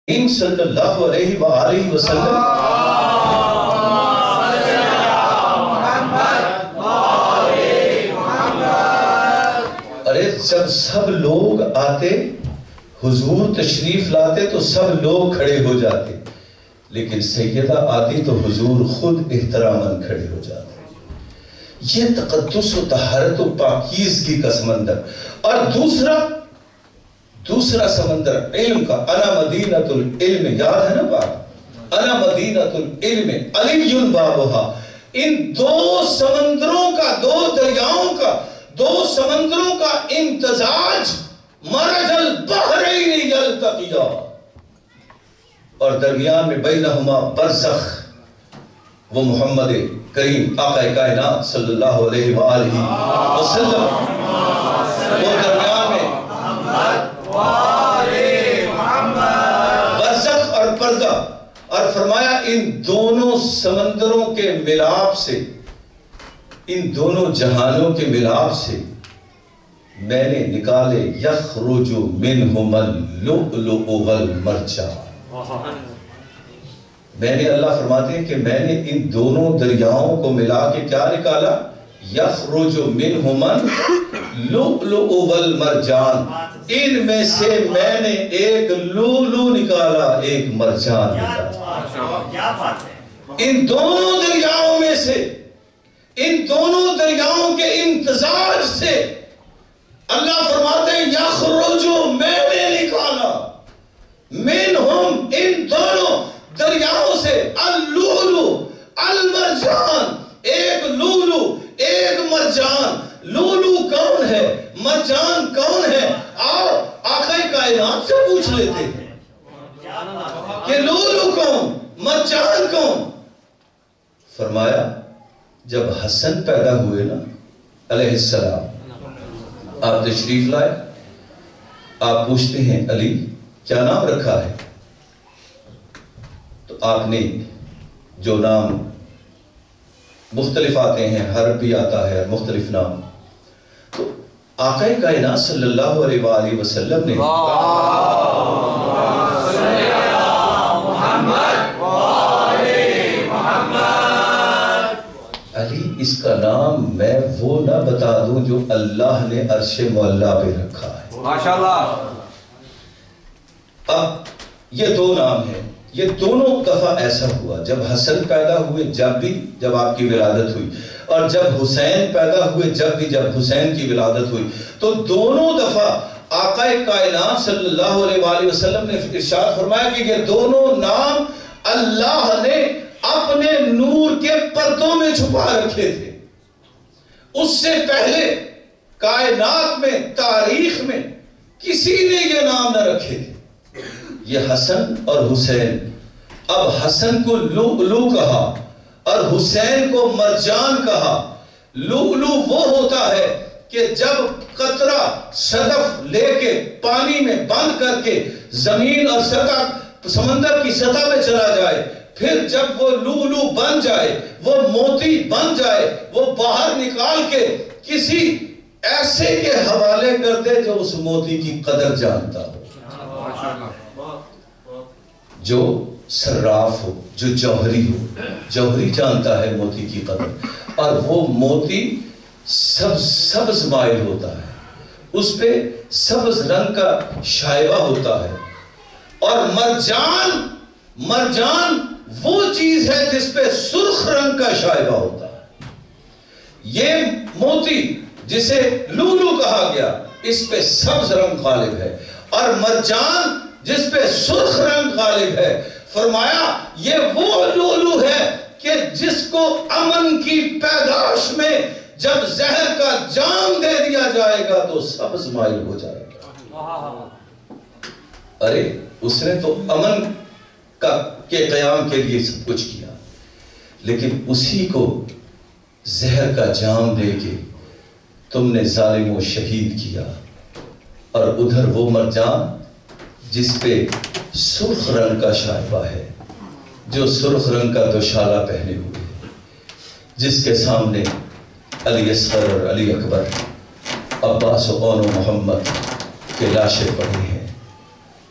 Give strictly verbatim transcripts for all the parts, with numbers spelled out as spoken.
صلی اللہ علیہ وآلہ وسلم ارے جب سب لوگ آتے حضور تشریف لاتے تو سب لوگ کھڑے ہو جاتے، لیکن سیدہ آتی تو حضور خود احتراماً کھڑے ہو جاتے۔ یہ تقدس و طہارت و پاکیزگی کا سمندر۔ اور دوسرا دوسرا سمندر علم کا، انا مدینۃ العلم، یاد ہے نا بات، انا مدینۃ العلم علی بابھا۔ ان دو سمندروں کا، دو دریاؤں کا، دو سمندروں کا امتزاج، مرج البحرین یلتقیا، اور درمیان میں بینہما برزخ، وہ محمد کریم آقا کائنات صلی اللہ علیہ وآلہ وسلم، وہ درمیان میں برزخ اور پردہ۔ اور فرمایا ان دونوں سمندروں کے ملاپ سے، ان دونوں جہانوں کے ملاپ سے میں نے نکالے یخرج منہما اللؤلؤ والمرجان۔ میں نے، اللہ فرماتے ہیں کہ میں نے ان دونوں دریاؤں کو ملا کے کیا نکالا؟ یخرج منہما اللؤلؤ والمرجان۔ ان میں سے میں نے ایک لولو نکالا، ایک مرجان نکالا۔ ان دونوں دریاؤں میں سے، ان دونوں دریاؤں کے امتزاج سے اللہ فرماتے ہیں یخرج، میں نے نکالا، منہم، ان دونوں دریاؤں سے، اللؤلؤ المرجان، ایک لولو ایک مرجان۔ لولو کون ہے؟ مرجان کون ہے؟ آؤ آقا کائنات سے پوچھ لیتے ہیں کہ لولو کون، مرجان کون؟ فرمایا جب حسن پیدا ہوئے نا علیہ السلام، آپ تشریف لائے، آپ پوچھتے ہیں علی کیا نام رکھا ہے؟ تو آپ نے جو نام مختلف آتے ہیں، حرف بھی آتا ہے مختلف نام، تو آقا کائنات صلی اللہ علیہ وآلہ وسلم نے علی اس کا نام میں وہ نہ بتا دوں جو اللہ نے عرش معلیٰ پہ رکھا ہے۔ ماشاءاللہ۔ اب یہ دو نام ہیں، یہ دونوں دفعہ ایسا ہوا جب حسن پیدا ہوئے، جب بھی جب آپ کی ولادت ہوئی، اور جب حسین پیدا ہوئے جب بھی جب حسین کی ولادت ہوئی، تو دونوں دفعہ آقا کائنات صلی اللہ علیہ وآلہ وسلم نے ارشاد فرمایا کہ یہ دونوں نام اللہ نے اپنے نور کے پردوں میں چھپا رکھے تھے۔ اس سے پہلے کائنات میں، تاریخ میں کسی نے یہ نام نہ رکھے تھے۔ یہ حسن اور حسین، اب حسن کو لؤلؤ کہا اور حسین کو مرجان کہا۔ لؤلؤ وہ ہوتا ہے کہ جب قطرہ صدف لے کے پانی میں بند کر کے زمین اور سطح، سمندر کی سطح میں چلا جائے، پھر جب وہ لؤلؤ بن جائے، وہ موتی بن جائے، وہ باہر نکال کے کسی ایسے کے حوالے کر دے جو اس موتی کی قدر جانتا ہو، جو صراف ہو، جو جوہری ہو، جوہری جانتا ہے موتی کی قدر، اور وہ موتی سبز سبز مائل ہوتا ہے، اس پہ سبز رنگ کا شائبہ ہوتا ہے۔ اور مرجان، مرجان وہ چیز ہے جس پہ سرخ رنگ کا شائبہ ہوتا ہے۔ یہ موتی جسے لؤلؤ کہا گیا، اس پہ سبز رنگ غالب ہے، اور مرجان جس پہ سرخ رنگ غالب ہے۔ فرمایا یہ وہ لؤلؤ ہے کہ جس کو امن کی پیدائش میں جب زہر کا جام دے دیا جائے گا تو سبز مائل ہو جائے گا۔ ارے اس نے تو امن کا کے قیام کے لیے سب کچھ کیا، لیکن اسی کو زہر کا جام دے کے تم نے ظالم و شہید کیا۔ اور ادھر وہ مرجان جس پہ سرخ رنگ کا شائبہ ہے، جو سرخ رنگ کا دوشالہ پہنے ہوئے ہے، جس کے سامنے علی اصغر اور علی اکبر، عباس و اون و محمد کے لاشیں پڑی ہیں،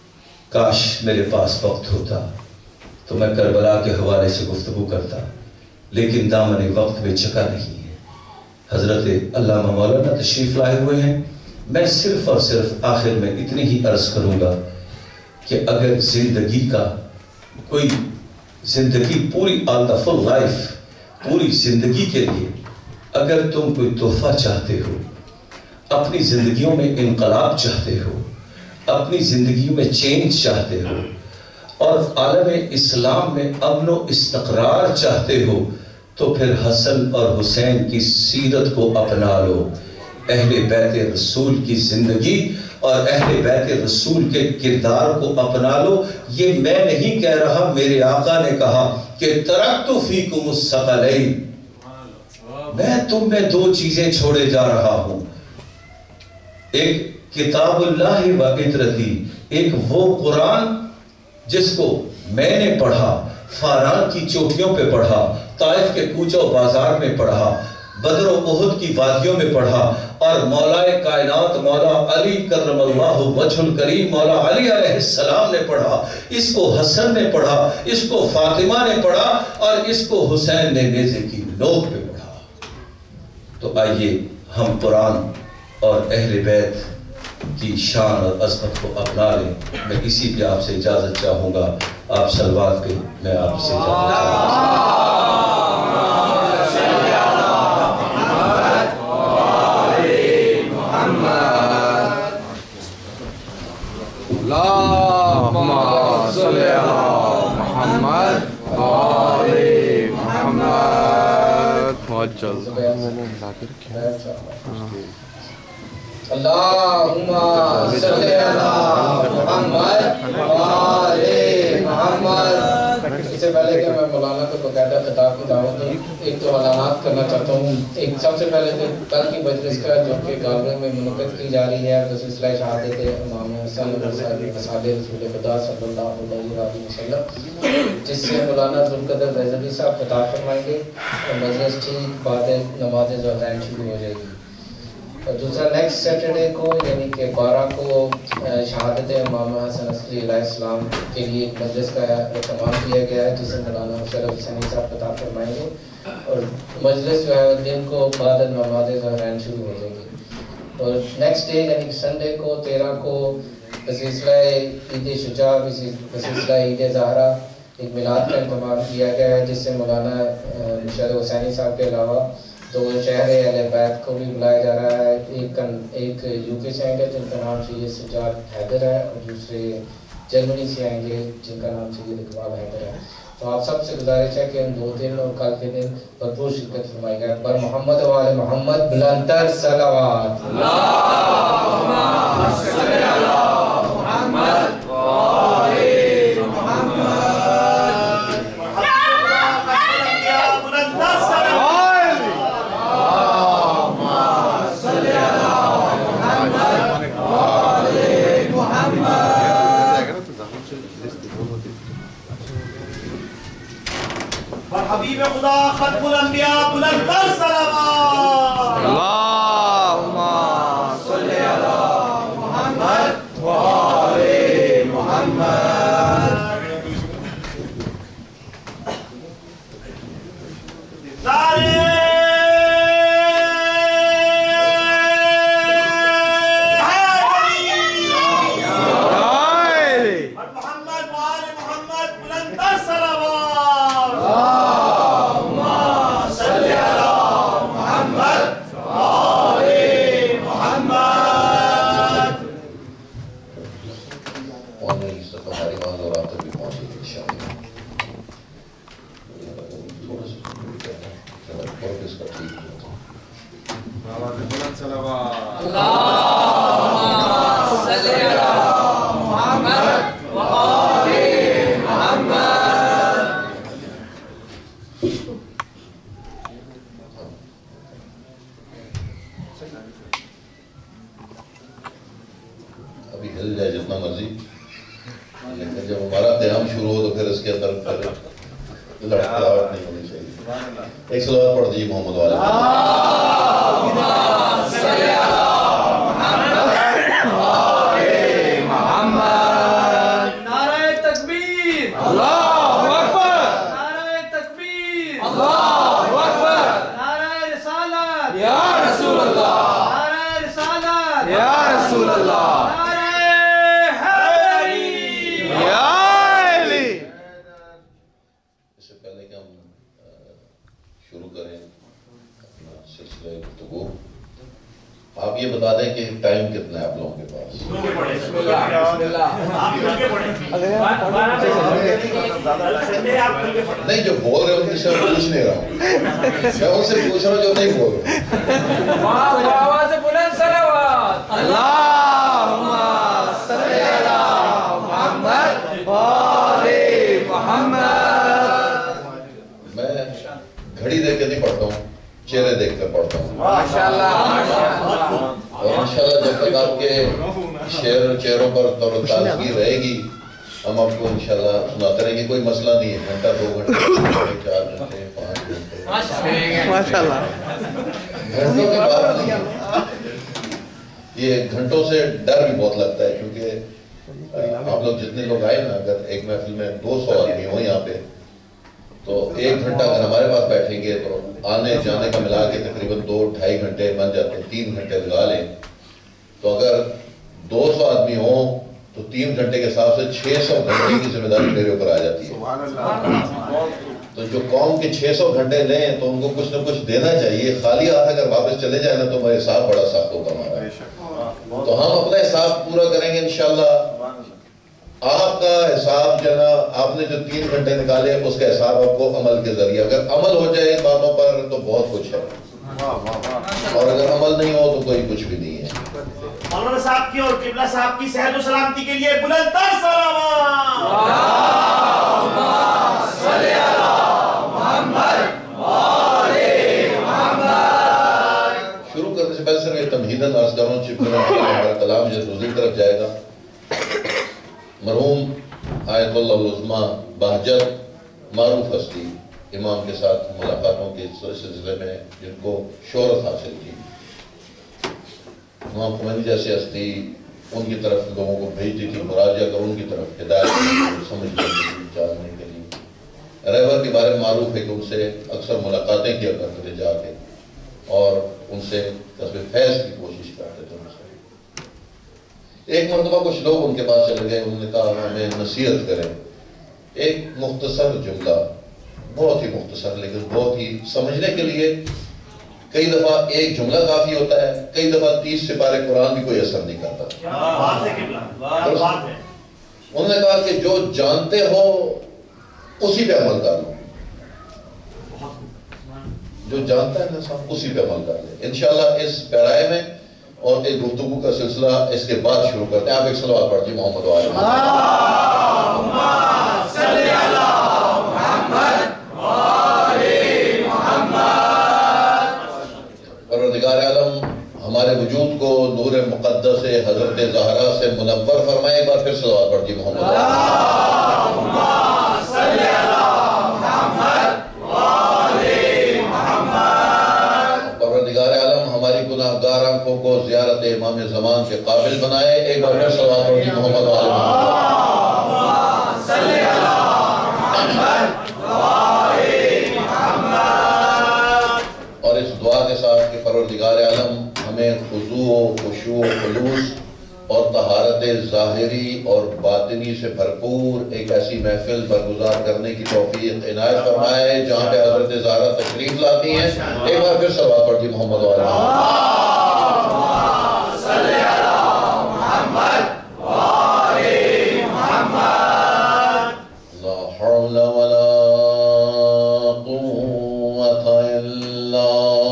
کاش میرے پاس وقت ہوتا تو میں کربلا کے حوالے سے گفتگو کرتا، لیکن دامن وقت میں جگہ نہیں ہے۔ حضرت علامہ مولانا تشریف لائے ہوئے ہیں، میں صرف اور صرف آخر میں اتنی ہی عرض کروں گا کہ اگر زندگی کا کوئی زندگی پوری آل دا فل لائف، پوری زندگی کے لیے اگر تم کوئی تحفہ چاہتے ہو، اپنی زندگیوں میں انقلاب چاہتے ہو، اپنی زندگیوں میں چینج چاہتے ہو، اور عالم اسلام میں امن و استقرار چاہتے ہو، تو پھر حسن اور حسین کی سیرت کو اپنا لو، اہل بیت رسول کی زندگی اور اہل بیت رسول کے کردار کو اپنا لو۔ یہ میں نہیں کہہ رہا، میرے آقا نے کہا کہ ترکت فیکم الثقلین، میں تم میں دو چیزیں چھوڑے جا رہا ہوں، ایک کتاب اللہ و عطرتی، ایک وہ قرآن جس کو میں نے پڑھا، فاران کی چوکیوں پہ پڑھا، طائف کے کوچوں بازار میں پڑھا، بدر و احد کی وادیوں میں پڑھا، اور مولا کائنات مولا علی کرم اللہ وجہ الکریم مولا علی علیہ السلام نے پڑھا، اس کو حسن نے پڑھا، اس کو فاطمہ نے پڑھا، اور اس کو حسین نے نیزے کی نوک پہ پڑھا۔ تو آئیے ہم قرآن اور اہل بیت کی شان اور عظمت کو اپنا لیں۔ میں اسی پہ آپ سے اجازت چاہوں گا، آپ سلوات پہ میں آپ سے اجازت چاہوں گا۔ اللہم صلی علی محمد وآل محمد معجل اللہم صلی علی محمد وآل محمد۔ اس سے پہلے کہ میں مولانا کو باقاعدہ خطاب کی دعوت دوں، ایک تو اعلانات کرنا چاہتا ہوں۔ ایک سب سے پہلے تو کل کی مجلس کا جو کہ گالرن میں منعقد کی جا رہی ہے، سلسلہ شہادت امام حسن مصعب رسول خدا صلی اللہ علیہ وسلم، جس سے مولانا ذوالقدر ریزوی صاحب خطاب فرمائیں گے اور مجلس ٹھیک بعد نماز ظہرین شروع ہو جائے گی۔ اور دوسرا نیکسٹ سیٹرڈے کو یعنی کہ بارہ کو شہادت امام حسن عسکری علیہ السلام کے لیے ایک مجلس کا اہتمام کیا گیا ہے، جسے مولانا مشرف حسینی صاحب خطاب فرمائیں گے، اور مجلس جو ہے دن کو بعد نماز ظہرین شروع ہو جائے گی۔ اور نیکسٹ ڈے یعنی سنڈے کو تیرہ کو بسلسلہ عید شجاع بسلسلہ عید زہرا ایک میلاد کا اہتمام کیا گیا ہے، جس سے مولانا مشرف حسینی صاحب کے علاوہ تو شہر اہل بیت کو بھی بلایا جا رہا ہے۔ ایک ایک یو کے سے آئیں گے جن کا نام سید سجاد حیدر ہے، اور دوسرے جرمنی سے آئیں گے جن کا نام سید اقبال حیدر ہے۔ تو آپ سب سے گزارش ہے کہ ہم دو دن اور کل کے دن بھرپور شرکت فرمائیں گے۔ اکبر محمد و آل محمد بلندتر صلوات۔ اللہم صلی علی محمد و آل محمد۔ حبیب خدا ختم الانبیاء بلندتر صلوات۔ اللہم صلی علی محمد و آل محمد۔ نعرہ ابھی ہل جائے جتنا مرضی، لیکن جب ہمارا قیام شروع ہو تو پھر اس کے اندر لڑکڑاہٹ نہیں ہونی چاہیے۔ ایک صلوات پڑھ دیجیے محمد والے۔ محمد अल्लाहु अकबर, नारे तकबीर, अल्लाहु अकबर, नारे रिसालत, या रसूल अल्लाह, नारे रिसालत, या रसूल अल्लाह, नारे हैदरी, या अली। इससे पहले कि हम अ, शुरू करें अपना सिलसिला गुफ्तगू, आप ये बता दें कि टाइम कितना है आप लोगों के पास? नहीं, जो बोल रहे हो उनसे मैं पूछ नहीं रहा हूँ, मैं उनसे पूछ रहा हूँ जो नहीं बोल रहे। आवाज़ बुलंद सलावत। अल्लाहुम्मा सल्ली अला मुहम्मद व आले मुहम्मद। मैं घड़ी देख के नहीं पढ़ता हूँ, चेहरे देख कर पढ़ता हूँ। माशाअल्लाह, और इंशाल्लाह जब तक आपके शेर चेहरों पर तरोताज़गी रहेगी, हम आपको इंशाल्लाह सुनाते रहेंगे। कोई मसला नहीं है, घंटा दो घंटे चार घंटे पाँच घंटे माशाअल्लाह। घंटों की बात नहीं है। ये घंटों से डर भी बहुत लगता है, क्योंकि आप लोग जितने लोग आए ना, अगर एक महफिल में दो सौ आदमी हो यहाँ पे, तो एक घंटा अगर हमारे पास बैठेंगे तो आने जाने का मिला के तकरीबन दो ढाई घंटे बन जाते हैं। तीन घंटे लगा लें तो अगर दो सौ आदमी हो तो तीन घंटे के हिसाब से छह सौ घंटे की जिम्मेदारी मेरे ऊपर आ जाती है। तो जो कौम के छह सौ घंटे लें तो उनको कुछ ना कुछ देना चाहिए। खाली हाथ अगर वापस चले जाए ना तो हमारा हिसाब बड़ा सख्त होगा हमारा। तो हम अपना हिसाब पूरा करेंगे इंशाल्लाह। आपका हिसाब जो ना, आपने जो तीन घंटे निकाले उसका हिसाब आपको अमल के जरिए, अगर अमल हो जाए इन बातों पर तो बहुत कुछ है, और अगर अमल नहीं हो तो कोई कुछ भी नहीं है। मौलाना साहब की और किबला साहब की सेहत और सलामती के लिए बुलंद तर सलावत। अल्लाहुम्मा सल्ली अला मुहम्मद व आले मुहम्मद। शुरू करने से पहले सिर्फ ये तमहीदन अर्ज करूं, हमारा कलाम जो दूसरी तरफ जाएगा। मरहूम आयतुल्लाह उज़्मा बहजत मारूफ हस्ती इमाम के साथ मुलाकातों के सिलसिले में जिनको शोहरत हासिल की, इमाम खुमैनी जैसी हस्ती उनकी तरफ लोगों को भेजती थी, मुराजा कर उनकी तरफ हिदायत समझने के लिए, जानने के लिए। रहबर के बारे में मारूफ है कि उनसे अक्सर मुलाकातें किया करते थे जाके, और उनसे कस्बे फैज़ की कोशिश करते थे। उनसे एक मरतबा कुछ लोग उनके पास चले गए, उन्होंने कहा हमें नसीहत करें। एक मुख्तसर जुमला, बहुत ही मुख्तसर लेकिन बहुत ही समझने के लिए। कई दफा एक जुमला काफी होता है, कई दफा तीस सिपारे कुरान भी कोई असर नहीं करता। उन्होंने कहा कि जो जानते हो उसी पे अमल कर लो, जो जानता है ना सब उसी पे अमल कर ले। इंशाल्लाह इस पैराए में और एक गुफ्तगू का सिलसिला इसके बाद शुरू करते हैं। आप एक सलावत पढ़िए मोहम्मद वाले। अल्लाहुम्मा सल्ली अला मुहम्मद व आले मुहम्मद। परवरदिगार आलम हमारे वजूद को नूर मुक़द्दस हज़रत ज़हरा से मुनव्वर फरमाए। एक बार फिर सलावत पढ़िए मोहम्मद। अल्लाहुम्मा सल्ली अला मुहम्मद व आले मुहम्मद। परवरदिगार आलम हमारी गुनाहगार आंखों को ज़ियारत इमाम ज़मान के काबिल बनाए। एक बार फिर सलावत पढ़िए मोहम्मद वाले। अल्लाहुम्मा सल्ली अला मुहम्मद व आले मुहम्मद। और इस दुआ के साथ कि परवरदिगार आलम हमें खुशू खुशू खुलूस और तहारत ज़ाहिरी और बातिनी से भरपूर एक ऐसी महफिल बरगुजार करने की तौफीक इनायत फरमाए जहाँ पे हज़रत ज़हरा तशरीफ लाती हैं। एक बार फिर सलावत पढ़िए मोहम्मद वाले। अल्लाहुम्मा सल्ली अला मुहम्मद व आले मुहम्मद। ला हौला वला कुव्वता इल्ला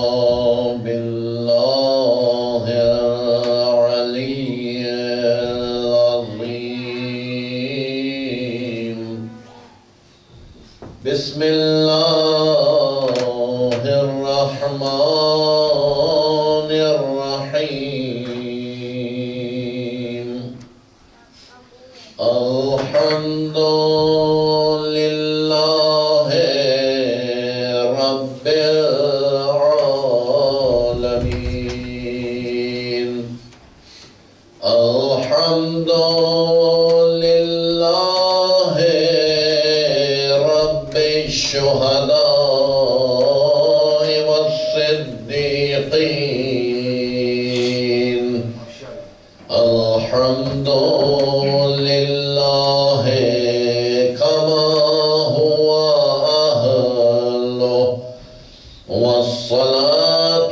बिल्लाहिल अलिय्यिल अज़ीम। बिस्मिल्लाहिर रहमानिर रहीम। अल्हम्दुलिल्लाहि रब्बिल आलमीन। अल्हम्दुलिल्लाहि والشهداء والصديقين الحمد لله كما هو أهله والصلاة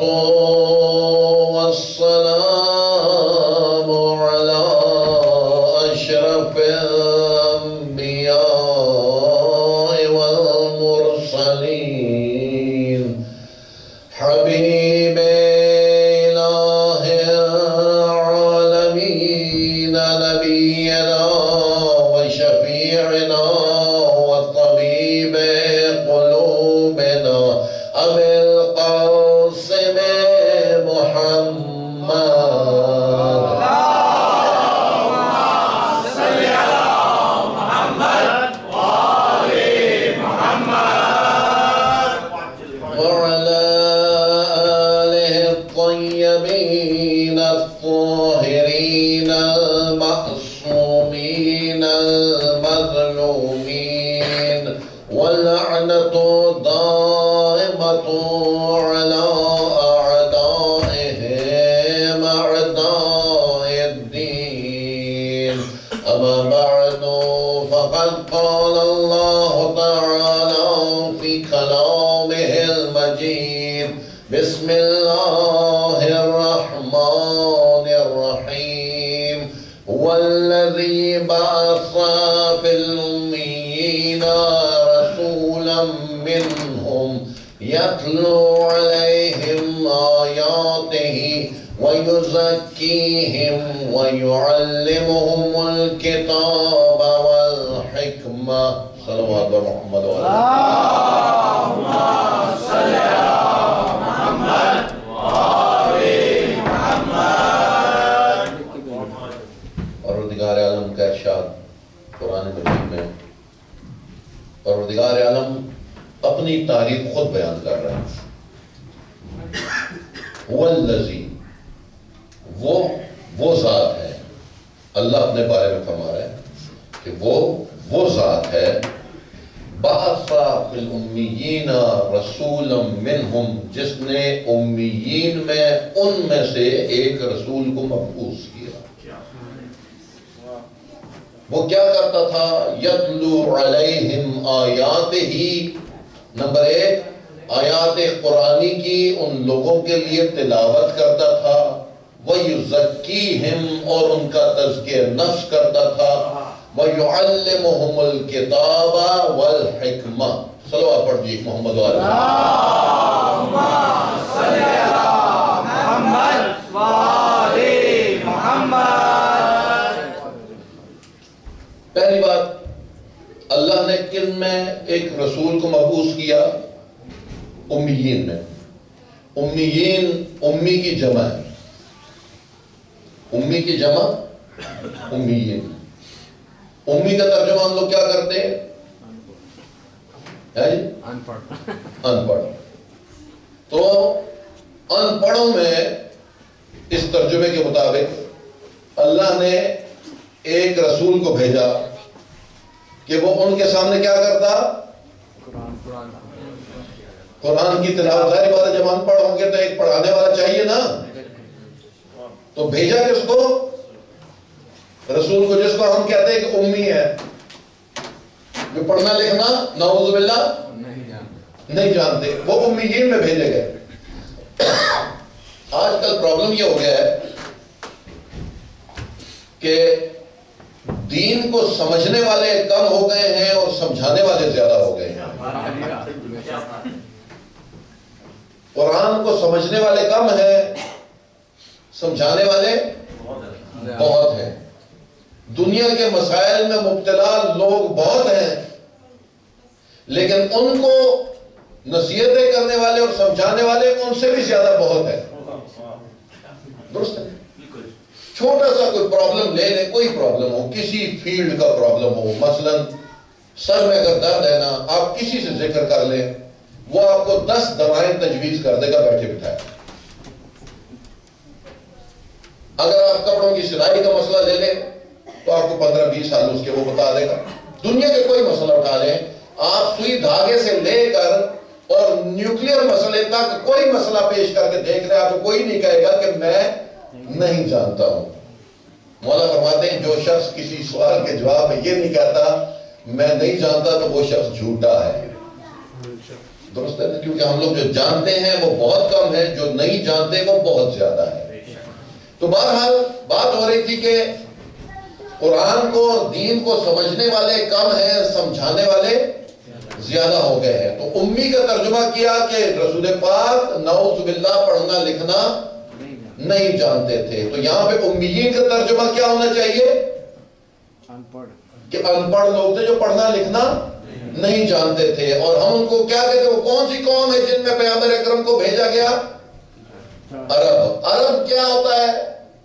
والسلام على أشرف الأنبياء والمرسلين حبيب إله العالمين نبينا وشفيعنا وطبيب قلوبنا أبي القاسم محمد صل على محمد وآل محمد وعلى آله الطيبين الطاهرين المعصومين المظلومين واللعنة دائمة على أعدائهم أعداء الدين أما بعد فقد قال الله تعالى في كلامه المجيد بسم الله الرحمن الرحيم هو الذي بعث في الأميين رسولا منهم يتلو عليهم آياته ويزكيهم ويعلمهم الكتاب والحكمة صلوات محمد وعلى اللهم صل على محمد وآل محمد پروردگار عالم کا ارشاد قرآن مجید میں پروردگار عالم اپنی تعریف خود بیان کر رہا ہے والذی وہ وہ ذات ہے اللہ اپنے بارے میں فرما رہا ہے کہ وہ وہ ذات ہے بعث فی الامیین رسولا منہم جس نے امیین میں ان میں سے ایک رسول کو مبعوث کیا وہ کیا کرتا تھا یتلو علیہم آیات ہی نمبر ایک آیات قرآنی کی ان لوگوں کے لیے تلاوت کرتا تھا وَيُزَكِّيهِمْ اور ان کا تزکیہ نفس کرتا تھا وَيُعَلِّمُهُمُ الْكِتَابَ وَالْحِكْمَةَ صلوات پڑھیے محمد وآلہ اللهم صل على محمد وآل محمد پہلی بات اللہ نے کن میں ایک رسول کو مبعوث کیا امیین میں امیین امی کی جمع ہے امی کی جمع امیین امی کا ترجمہ ہم لوگ کیا کرتے ہیں ان پڑھ تو ان پڑھوں میں اس ترجمے کے مطابق اللہ نے ایک رسول کو بھیجا کہ وہ ان کے سامنے کیا کرتا قرآن کی تلاوت ظاہر بات ہے جب ان پڑھ ہوں گے تو ایک پڑھانے والا چاہیے نا تو بھیجا کس کو رسول کو جس کو ہم کہتے ہیں کہ امی ہے جو پڑھنا لکھنا نعوذ باللہ نہیں جانتے وہ امیین میں بھیجے گئے آج کل پرابلم یہ ہو گیا ہے کہ دین کو سمجھنے والے کم ہو گئے ہیں اور سمجھانے والے زیادہ ہو گئے ہیں قرآن کو سمجھنے والے کم ہیں سمجھانے والے بہت ہیں دنیا کے مسائل میں مبتلا لوگ بہت ہیں لیکن ان کو نصیحتیں کرنے والے اور سمجھانے والے ان سے بھی زیادہ بہت ہیں درست ہے چھوٹا سا کوئی پرابلم لے لیں کوئی پرابلم ہو کسی فیلڈ کا پرابلم ہو مثلا سر میں اگر درد ہے نا آپ کسی سے ذکر کر لیں وہ آپ کو دس دوائیں تجویز کر دے گا بیٹھے بٹھائے اگر آپ کپڑوں کی سلائی کا مسئلہ لے لیں تو آپ کو پندرہ بیس سال اس کے وہ بتا دے گا دنیا کے کوئی مسئلہ اٹھا لیں آپ سوئی دھاگے سے لے کر اور نیوکلیر مسئلے تک کوئی مسئلہ پیش کر کے دیکھ رہے ہیں، آپ کو کوئی نہیں کہے گا کہ میں نہیں جانتا ہوں۔ مولا فرماتے ہیں جو شخص کسی سوال کے جواب میں یہ نہیں کہتا میں نہیں جانتا تو وہ شخص جھوٹا ہے۔ درست ہے، کیونکہ ہم لوگ جو جانتے ہیں وہ بہت کم ہے، جو نہیں جانتے وہ بہت زیادہ ہے۔ تو بہرحال بات ہو رہی تھی کہ قرآن کو اور دین کو سمجھنے والے کم ہیں، سمجھانے والے زیادہ ہو گئے ہیں۔ تو امی کا ترجمہ کیا کہ رسول پاک نعوذ باللہ پڑھنا لکھنا نہیں جانتے تھے۔ تو یہاں پہ امیین کا ترجمہ کیا ہونا چاہیے کہ ان پڑھ لوگ تھے جو پڑھنا لکھنا نہیں جانتے تھے۔ اور ہم ان کو کیا کہتے ہیں، وہ کون سی قوم ہے جن میں پیغمبر اکرم کو بھیجا گیا؟ عرب۔ عرب کیا ہوتا ہے؟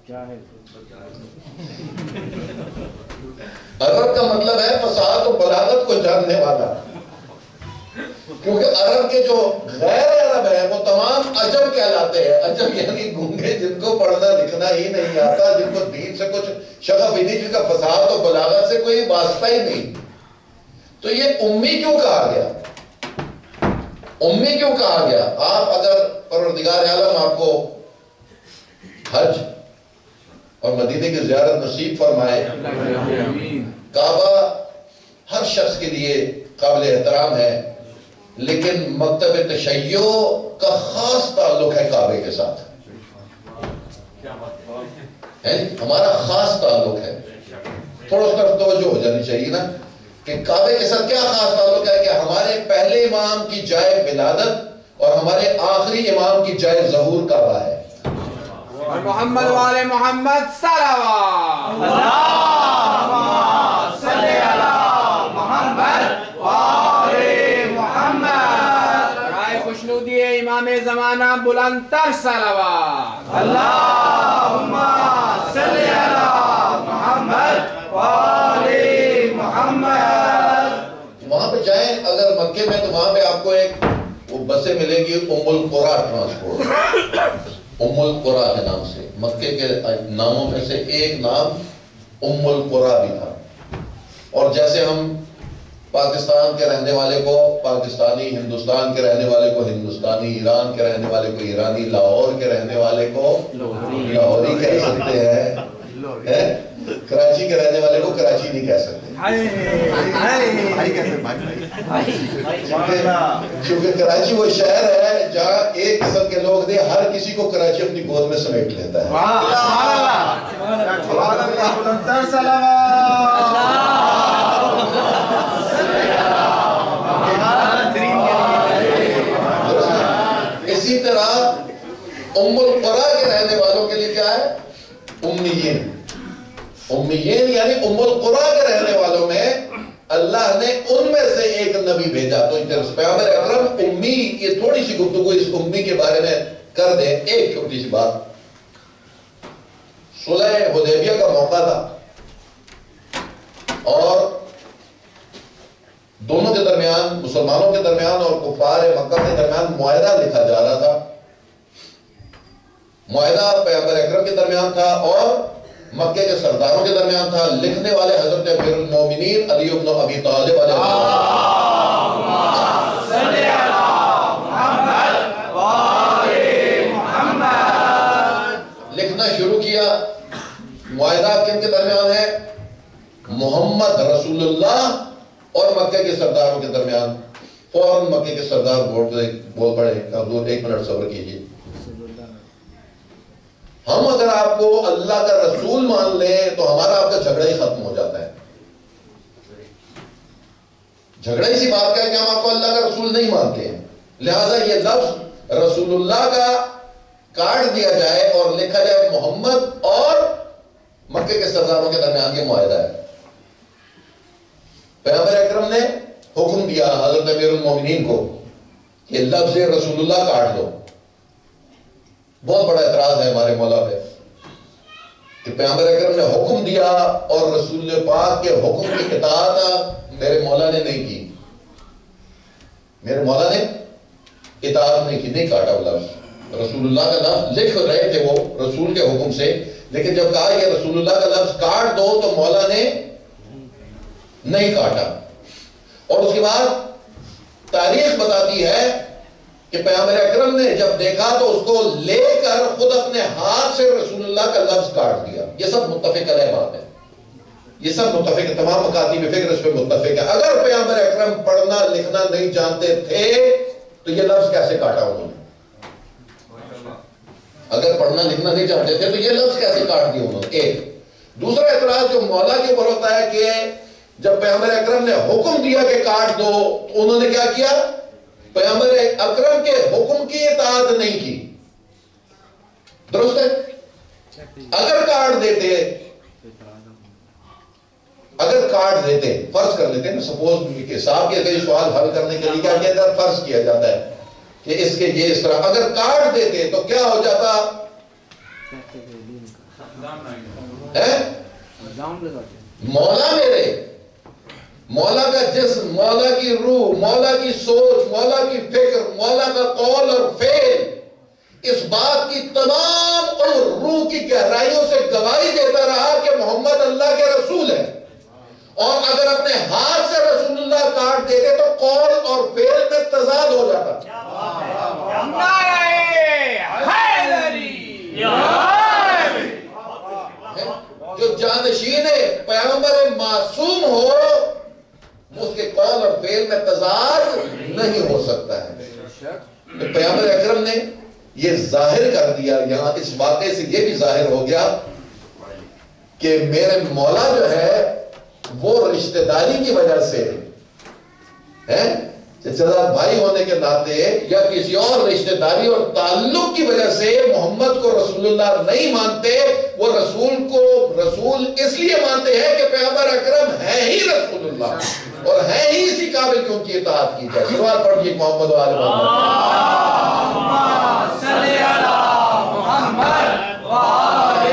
عرب کا مطلب ہے فصاحت و بلاغت کو جاننے والا، کیونکہ عرب کے جو غیر عرب ہیں وہ تمام عجم کہلاتے ہیں۔ عجم یعنی گونگے، جن کو پڑھنا لکھنا ہی نہیں آتا، جن کو دین سے کچھ شغف ہی نہیں، جن کا فصاحت و بلاغت سے کوئی واسطہ ہی نہیں۔ تو یہ امی کیوں کہا گیا؟ امی کیوں کہا گیا؟ آپ اگر پروردگار عالم آپ کو حج اور مدینے کی زیارت نصیب فرمائے، کعبہ ہر شخص کے لیے قابل احترام ہے، لیکن مکتب تشیع کا خاص تعلق ہے کعبے کے ساتھ، ہمارا خاص تعلق ہے۔ تھوڑا اس طرف توجہ ہو جانی چاہیے نا کہ کعبے کے ساتھ کیا خاص تعلق ہے، کہ ہمارے پہلے امام کی جائے ولادت اور ہمارے آخری امام کی جائے ظہور کعبہ ہے۔ اور محمد والے محمد صلوات اللہم صلی علی محمد والے محمد۔ رائے خوشنودی امام زمانہ بلند تر صلوات اللہم صلی علی محمد والے محمد۔ وہاں پہ جائیں اگر مکے میں تو وہاں پہ آپ کو ایک وہ بسیں ملے گی ام القریٰ ٹرانسپورٹ، ام القریٰ کے نام سے۔ مکے کے ناموں میں سے ایک نام ام القریٰ بھی تھا۔ اور جیسے ہم پاکستان کے رہنے والے کو پاکستانی، ہندوستان کے رہنے والے کو ہندوستانی، ایران کے رہنے والے کو ایرانی، لاہور کے رہنے والے کو لاہوری کہہ سکتے ہیں، کراچی کے رہنے والے کو کراچی نہیں کہہ سکتے، کیونکہ کراچی وہ شہر ہے جہاں ایک قسم کے لوگ دے ہر کسی کو کراچی اپنی گود میں سمیٹ لیتا ہے۔ اسی طرح ام القریٰ کے رہنے والوں کے لیے کیا ہے؟ امیین۔ امیین یعنی ام القریٰ کے رہنے والوں میں اللہ نے ان میں سے ایک نبی بھیجا۔ تو پیغمبر اکرم امی، یہ تھوڑی سی گفتگو اس امی کے بارے میں کر دیں۔ ایک چھوٹی سی بات، صلح حدیبیہ کا موقع تھا اور دونوں کے درمیان، مسلمانوں کے درمیان اور کفار مکہ کے درمیان معاہدہ لکھا جا رہا تھا۔ معاہدہ پیغمبر اکرم کے درمیان تھا اور مکے کے سرداروں کے درمیان تھا۔ لکھنے والے حضرت امیر المومنین علی بن ابی طالب علیہ السلام۔ صلی علی محمد والے محمد۔ لکھنا شروع کیا۔ معاہدہ کن کے درمیان ہے؟ محمد رسول اللہ اور مکے کے سرداروں کے درمیان۔ فوراً مکے کے سردار بول پڑے، حضور ایک منٹ صبر کیجیے، ہم اگر آپ کو اللہ کا رسول مان لیں تو ہمارا آپ کا جھگڑا ہی ختم ہو جاتا ہے۔ جھگڑا اسی بات کا ہے کہ ہم آپ کو اللہ کا رسول نہیں مانتے ہیں، لہٰذا یہ لفظ رسول اللہ کا کاٹ دیا جائے اور لکھا جائے محمد اور مکے کے سرداروں کے درمیان یہ معاہدہ ہے۔ پیغمبر اکرم نے حکم دیا حضرت امیر المومنین کو کہ لفظ رسول اللہ کاٹ دو۔ بہت بڑا اعتراض ہے ہمارے مولا پہ کہ پیغمبر اکرم نے حکم دیا اور رسول پاک کے حکم کی اطاعت میرے مولا نے نہیں کی، میرے مولا نے اطاعت نہیں کی، نہیں کاٹا وہ لفظ۔ رسول اللہ کا لفظ لکھ رہے تھے وہ رسول کے حکم سے، لیکن جب کہا یہ رسول اللہ کا لفظ کاٹ دو تو مولا نے نہیں کاٹا۔ اور اس کے بعد تاریخ بتاتی ہے کہ پیغمبر اکرم نے جب دیکھا تو اس کو لے کر خود اپنے ہاتھ سے رسول اللہ کا لفظ کاٹ دیا. یہ سب متفق علیہ بات ہے, یہ سب متفق ہے, تمام مکاتب فکر اس پہ متفق ہے. اگر پیغمبر اکرم پڑھنا لکھنا نہیں جانتے تھے تو یہ لفظ کیسے کاٹا انہوں نے؟ اگر پڑھنا لکھنا نہیں جانتے تھے تو یہ لفظ کیسے کاٹ دیا انہوں نے؟ ایک. دوسرا اعتراض جو مولا کے اوپر ہوتا ہے کہ جب پیغمبر اکرم نے حکم دیا کہ کاٹ دو تو انہوں نے کیا کیا؟ پیغمبر اکرم کے حکم کی اطاعت نہیں کی. درست ہے؟ اگر کاٹ دیتے اگر کاٹ دیتے فرض کر لیتے نا, سپوز کہ صاحب کے کئی سوال حل کرنے کے لیے کیا کیا جاتا ہے, فرض کیا جاتا ہے کہ اس کے یہ اس طرح, اگر کاٹ دیتے تو کیا ہو جاتا؟ مولا میرے, مولا کا جسم, مولا کی روح, مولا کی سوچ, مولا کی فکر, مولا کا قول اور فعل اس بات کی تمام عمر روح کی گہرائیوں سے گواہی دیتا رہا کہ محمد اللہ کے رسول ہے. اور اگر اپنے ہاتھ سے رسول اللہ کاٹ دیتے تو قول اور فعل میں تضاد ہو جاتا. جو جانشین پیغمبر معصوم ہو اس کے قول اور فعل میں تضاد نہیں ہو سکتا ہے. تو پیغمبر اکرم نے یہ ظاہر کر دیا یہاں, اس واقعے سے یہ بھی ظاہر ہو گیا کہ میرے مولا جو ہے وہ رشتہ داری کی وجہ سے چچا بھائی ہونے کے ناطے یا کسی اور رشتہ داری اور تعلق کی وجہ سے محمد کو رسول اللہ نہیں مانتے. وہ رسول کو رسول اس لیے مانتے ہیں کہ پیغمبر اکرم ہے ہی رسول اللہ اور ہے ہی اسی قابل کہ ان کی اطاعت کی جائے. سوال پڑھیے محمد و آل محمد صلی اللہ محمد و آل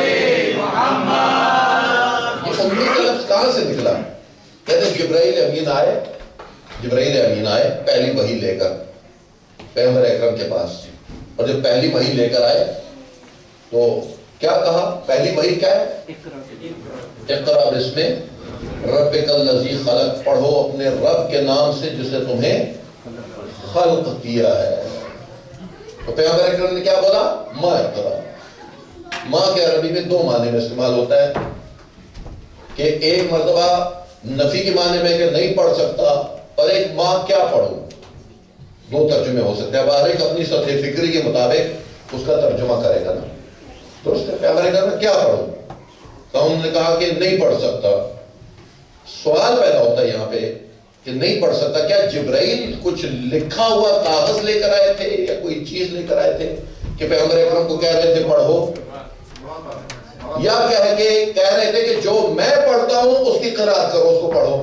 محمد. یہ امی کا لفظ کہاں سے نکلا؟ کہتے ہیں جبرائیل امین آئے جبرائیل امین آئے پہلی وحی لے کر پیغمبر اکرم کے پاس, اور جب پہلی وحی لے کر آئے تو کیا کہا؟ پہلی وحی کیا ہے؟ اقرأ بسم ربک الذی خلق, پڑھو اپنے رب کے نام سے جس نے تمہیں خلق کیا ہے. تو پیغمبر اکرم نے کیا بولا؟ ما اقرأ. ماں کے عربی میں دو معنی میں استعمال ہوتا ہے کہ ایک مرتبہ نفی کے معنی میں کہ نہیں پڑھ سکتا, اور ایک ماں کیا پڑھوں, دو ترجمے ہو سکتے ہیں. اب ہر ایک اپنی سطح فکری کے مطابق اس کا ترجمہ کرے گا نا. تو اس نے پیغمبر اکرم کیا پڑھوں, تو انہوں نے کہا کہ نہیں پڑھ سکتا. سوال پیدا ہوتا ہے یہاں پہ کہ نہیں پڑھ سکتا, کیا جبرائیل کچھ لکھا ہوا کاغذ لے کر آئے تھے یا کوئی چیز لے کر آئے تھے کہ پیغمبر اکرم کو کہہ رہے تھے پڑھو, یا کہہ کے کہہ رہے تھے کہ جو میں پڑھتا ہوں اس کی قرات کرو, اس کو پڑھو.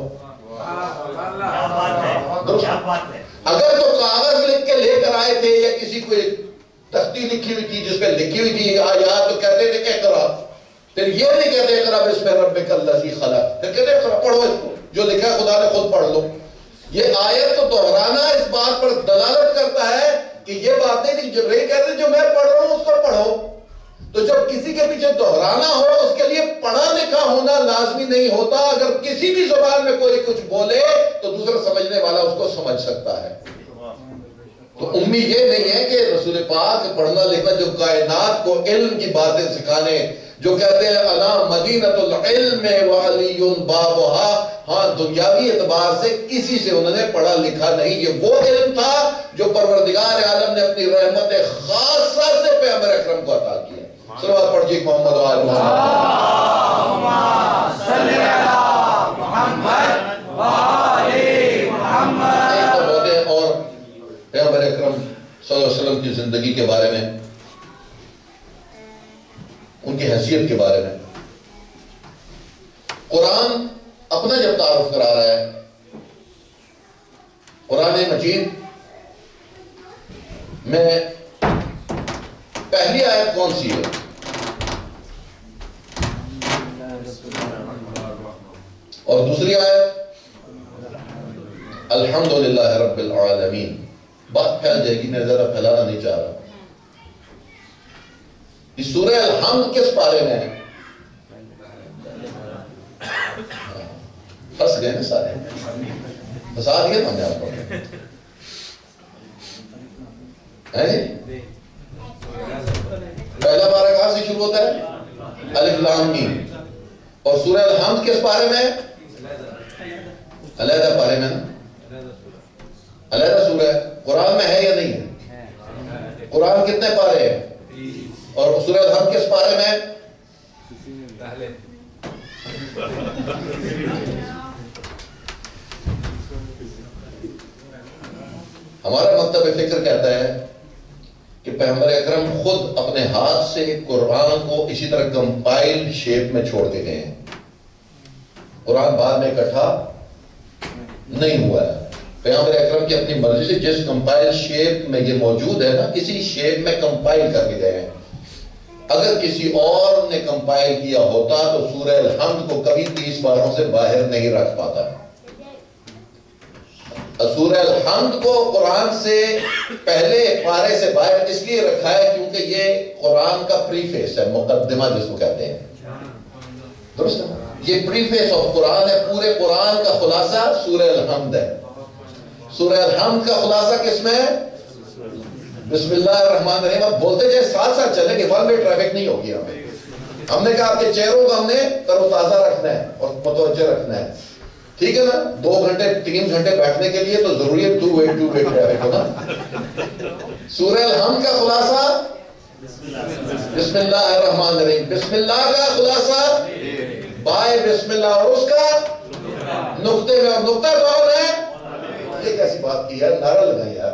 اگر تو کاغذ لکھ کے لے کر آئے تھے یا کسی کو تختی لکھی ہوئی تھی جس پہ لکھی ہوئی تھی آیات, تو کہتے تھے کہ اقرا, پھر یہ نہیں کہتے اقرا بسم ربک الذی خلق, پھر کہتے اقرا, پڑھو اس کو, جو لکھا ہے خدا نے خود پڑھ لو. یہ آیت کو دہرانا اس بات پر دلالت کرتا ہے کہ یہ بات نہیں تھی جبرائیل کہتے ہیں جو میں پڑھ رہا ہوں اس کو پڑھو. تو جب کسی کے پیچھے دہرانا ہو اس کے لیے پڑھا لکھا ہونا لازمی نہیں ہوتا. اگر کسی بھی زبان میں کوئی کچھ بولے تو دوسرا سمجھنے والا اس کو سمجھ سکتا ہے. تو امی یہ نہیں ہے کہ رسول پاک پڑھنا لکھنا جو کائنات کو علم کی باتیں سکھانے, جو کہتے ہیں انا مدینۃ العلم وعلی بابها, ہاں دنیاوی اعتبار سے کسی سے انہوں نے پڑھا لکھا نہیں. یہ وہ علم تھا جو پروردگار عالم نے اپنی رحمت خاصہ سے پیغمبر اکرم کو عطا کیا. صلوات پڑھیے محمد و آل محمد صلی اللہ محمد و آل محمد. ایک تو ہوتے ہیں اور پیغمبر اکرم صلی اللہ علیہ وسلم کی زندگی کے بارے میں, ان کی حیثیت کے بارے میں. قرآن اپنا جب تعارف کرا رہا ہے, قرآن مجید میں پہلی آیت کون سی ہے؟ اور دوسری آیت الحمدللہ رب العالمین. بات پھیل جائے گی, میں ذرا پھیلانا نہیں چاہ رہا. اس سورہ الحمد کس پارے میں ہے؟ پھنس گئے نا سارے. बता दिया मैंने आपको है जी। पहला पारा कहां से शुरू होता है? अलिफ लाम मीम। और सूरह अल-हम्द किस पारे में? अलहदा पारे में ना, अलहदा सूरह है। कुरान में है या नहीं है? कुरान कितने पारे हैं? और सूरह अल-हम्द किस पारे में? हमारा मकतब फिक्र कहता है कि पैगंबर अकरम खुद अपने हाथ से कुरान को इसी तरह कंपाइल शेप में छोड़ के गए हैं। कुरान बाद में इकट्ठा नहीं हुआ है। पैगंबर अकरम की अपनी मर्जी से जिस कंपाइल शेप में ये मौजूद है ना, इसी शेप में कंपाइल करके गए हैं। अगर किसी और ने कंपाइल किया होता तो सूरह अल-हम्द को कभी तीस पारों से बाहर नहीं रख पाता। सूरह अल-हम्द को कुरान से पहले पारे से बाहर इसलिए रखा है क्योंकि ये कुरान का प्रीफेस है, मुकद्दिमा जिसको कहते हैं। दुरुस्त है? ये प्रीफेस ऑफ कुरान है। पूरे कुरान का खुलासा सूरह अल-हम्द है। सूरह अल-हम्द का खुलासा किसमें है? बिस्मिल्लाहिर्रहमानिर्रहीम। अब बोलते जाए, साथ साथ चलेंगे, वन वे ट्रैफिक नहीं होगी। हमें हमने कहा आपके चेहरों को हमने तरोताजा रखना है और मुतवज्जह रखना है, ठीक है ना। दो घंटे तीन घंटे बैठने के लिए तो जरूरी है two way two way traffic होना। सूरह अल-हम्द का खुलासा बिस्मिल्लाहिर्रहमानिर्रहीम। बिस्मिल्लाह का खुलासा बाय बिस्मिल्लाह और उसका नुक्ते में, और नुक्ता कौन है? ये कैसी बात की यार, नारा लगाए यार।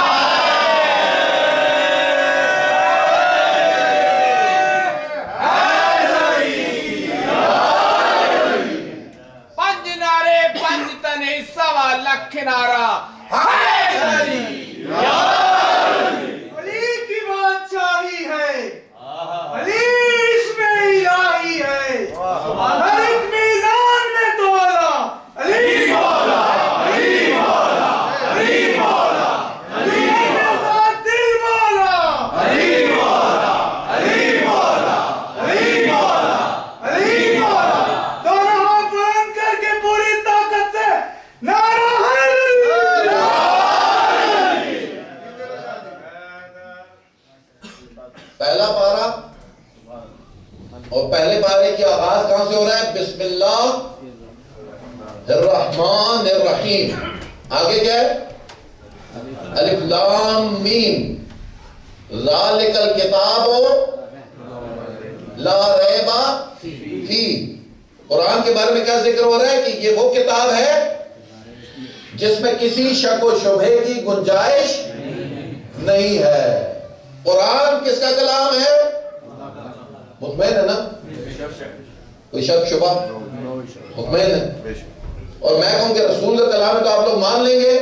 पंज नारे पंज तने सवा लख नारा अली की बादशाही है, अली इसमें इलाही है, हर एक मीज़ान में तोला अली मौला, अली मौला, अली मौला, अली के साथ दिल मौला, अली मौला, अली मौला, अली मौला, अली मौला। दोनों हाथ बुलंद करके पूरी ताकत से नारा पहला पारा, और पहले पारे की आगाज कहां से हो रहा है? बिस्मिल्लाहिर्रहमानिर्रहीम। आगे क्या है? अलिफ लाम मीम। ज़ालिकल किताबु ला रैबा फी। कुरान के बारे में क्या जिक्र हो रहा है कि ये वो किताब है जिसमें किसी शक व शुबहे की गुंजाइश नहीं है। कुरान किसका कलाम है? मुतमईन है ना, कोई शक शुबा? मुतमईन है। और मैं कहूं कि रसूल का कलाम है तो आप लोग मान लेंगे?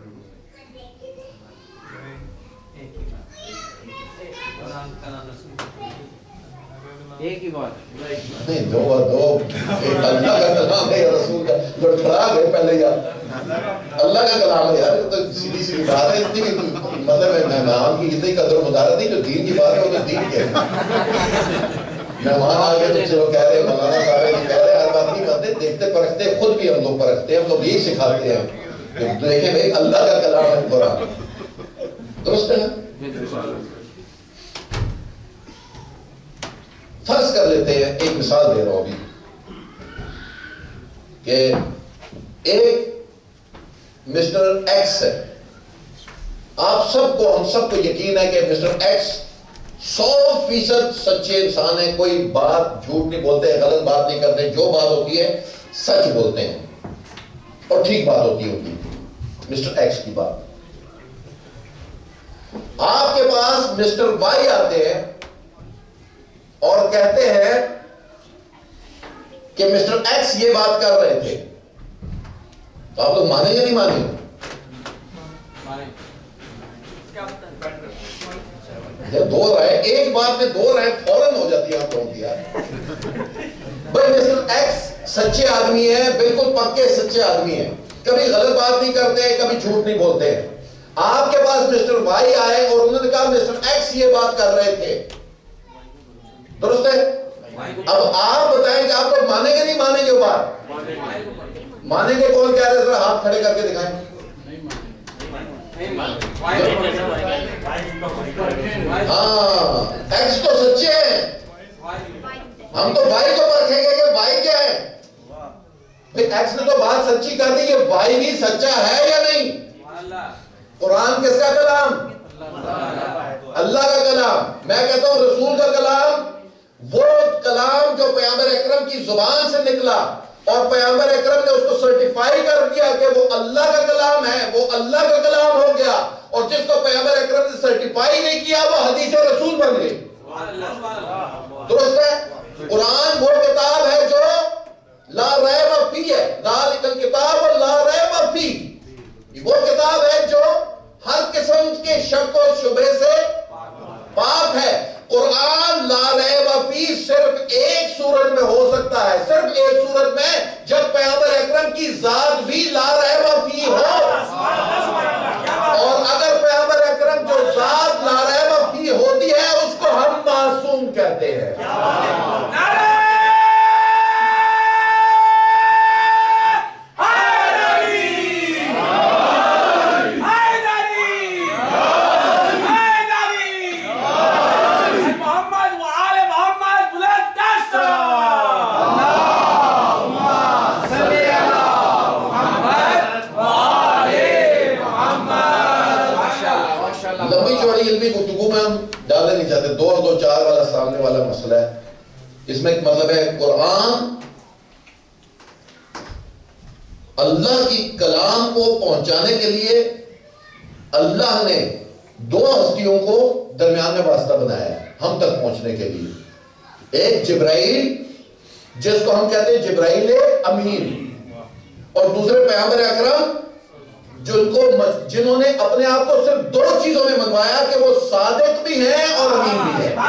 एक ही बात नहीं, दो और दो। एक अल्लाह का कलाम है या रसूल का? लड़खड़ा गए पहले यार। अल्लाह का कलाम है यार, तो सीधी सीधी बात है। इतनी मतलब है मेहमान की इतनी कदर मुदारत नहीं, जो दीन की बात है वो तो दीन के है। मेहमान आ गए तो चलो कह रहे मौलाना साहब ये कह रहे, हर बात नहीं करते, देखते परखते, खुद भी हम लोग परखते हैं, हम लोग यही सिखाते हैं। देखें भाई, अल्लाह का कलाम है कुरान, दुरुस्त है ना। फर्ज कर लेते हैं, एक मिसाल दे रहा हूं अभी, कि एक मिस्टर एक्स है। आप सबको, हम सबको यकीन है कि मिस्टर एक्स सौ फीसद सच्चे इंसान है। कोई बात झूठ नहीं बोलते, गलत बात नहीं करते, जो बात होती है सच बोलते हैं और ठीक बात होती है उनकी, मिस्टर एक्स की बात। आपके पास मिस्टर वाई आते हैं और कहते हैं कि मिस्टर एक्स ये बात कर रहे थे, तो आप लोग मानेंगे नहीं मानेंगे? दो राय, एक बात में दो राय फौरन हो जाती है आप लोगों की यार। भाई मिस्टर एक्स सच्चे आदमी है, बिल्कुल पक्के सच्चे आदमी है, कभी गलत बात नहीं करते, कभी झूठ नहीं बोलते हैं। आपके पास मिस्टर वाई आए और उन्होंने कहा मिस्टर एक्स ये बात कर रहे थे, दुरुस्त है? अब आप बताएं कि आप लोग मानेंगे नहीं मानेंगे वो बात? مانیں گے کون کہہ رہے ذرا ہاتھ کھڑے کر کے دکھائیں. ہاں ایکس تو سچے ہیں, ہم تو وائی کو پرکھیں گے کہ وائی کیا ہے. ایکس نے تو بات سچی کر دی کہ وائی بھی سچا ہے یا نہیں. قرآن کس کا کلام؟ اللہ کا کلام. میں کہتا ہوں رسول کا کلام وہ کلام جو پیغمبر اکرم کی زبان سے نکلا اور پیغمبر اکرم نے اس کو سرٹیفائی کر دیا کہ وہ اللہ کا کلام ہے, وہ اللہ کا کلام ہو گیا. اور جس کو پیغمبر اکرم نے سرٹیفائی نہیں کیا وہ حدیث رسول بن گئی. درست ہے. قرآن وہ کتاب ہے جو لا ریب فیہ ہے, ذالک الکتاب لا ریب فیہ, وہ کتاب ہے جو ہر قسم کے شک و شبہ سے پاک ہے. قرآن لا ریب فیہ صرف ایک صورت میں ہو سکتا ہے, صرف ایک صورت میں, جب پیغمبر اکرم کی ذات بھی لا ریب فیہ ہو. اور اگر پیغمبر اکرم جو ذات لا ریب فیہ ہوتی ہے اس کو ہم معصوم کہتے ہیں. ڈالنے نہیں چاہتے, دو اور دو چار والا سامنے والا مسئلہ ہے. اس میں ایک مطلب ہے قرآن اللہ کی کلام کو پہنچانے کے لیے اللہ نے دو ہستیوں کو درمیان میں واسطہ بنایا ہے ہم تک پہنچنے کے لیے. ایک جبرائیل جس کو ہم کہتے ہیں جبرائیل امین, اور دوسرے پیغمبر اکرم جن کو جنہوں نے اپنے آپ کو صرف دو چیزوں میں منوایا کہ وہ صادق بھی ہیں اور امین بھی ہیں.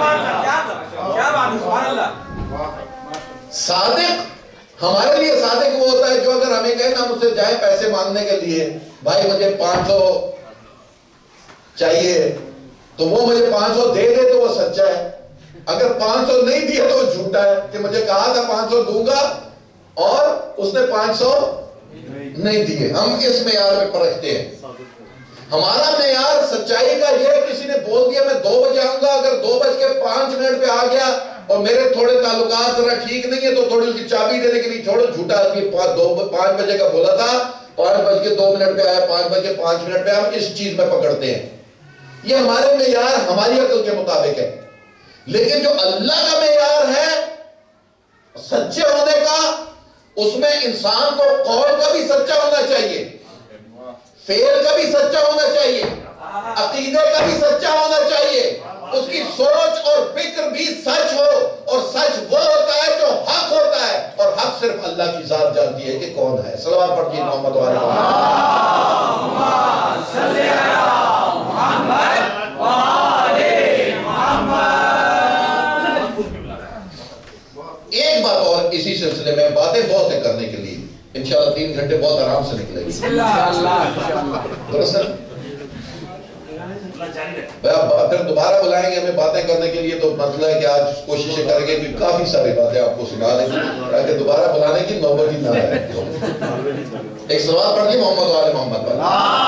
صادق ہمارے لیے صادق وہ ہوتا ہے جو اگر ہمیں کہیں نا مجھ سے جائیں پیسے مانگنے کے لیے, بھائی مجھے پانچ سو چاہیے, تو وہ مجھے پانچ سو دے دے تو وہ سچا ہے. اگر پانچ سو نہیں دیا تو وہ جھوٹا ہے کہ مجھے کہا تھا پانچ سو دوں گا اور اس نے پانچ سو نہیں دیے. ہم اس معیار میں پرکھتے ہیں. ہمارا معیار سچائی کا یہ کسی نے بول دیا میں دو بجے آؤں گا, اگر دو بج کے پانچ منٹ پہ آ گیا اور میرے تھوڑے تعلقات ذرا ٹھیک نہیں ہے تو تھوڑی اس کی چابی دینے کے لیے چھوڑو, جھوٹا آدمی پانچ بجے کا بولا تھا, پانچ بج کے دو منٹ پہ آیا, پانچ بج کے پانچ منٹ پہ. ہم اس چیز میں پکڑتے ہیں. یہ ہمارے معیار ہماری عقل کے مطابق ہے. لیکن جو اللہ کا معیار ہے سچے ہونے کا, اس میں انسان کو قول کا بھی سچا ہونا چاہیے, فعل کا بھی سچا ہونا چاہیے, عقیدے کا بھی سچا ہونا چاہیے, اس کی سوچ اور فکر بھی سچ ہو. اور سچ وہ ہوتا ہے جو حق ہوتا ہے, اور حق صرف اللہ کی ذات جانتی ہے کہ کون ہے. صلوات پڑھیے محمد وعلی ایک بات اور اسی سلسلے میں, باتیں بہت ہیں کرنے کے لیے, انشاءاللہ تین گھنٹے بہت آرام سے نکلے گی. درست ہے, پھر دوبارہ بلائیں گے ہمیں باتیں کرنے کے لیے, تو مسئلہ ہے کہ آج کوششیں کریں گے کہ کافی ساری باتیں آپ کو سنا دیں تاکہ دوبارہ بلانے کی نوبت ہی نہ آئے. ایک سوال پڑھ لیے محمد وعلی محمد پر.